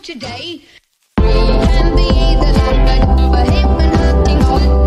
today. Can be either like a hip and hurting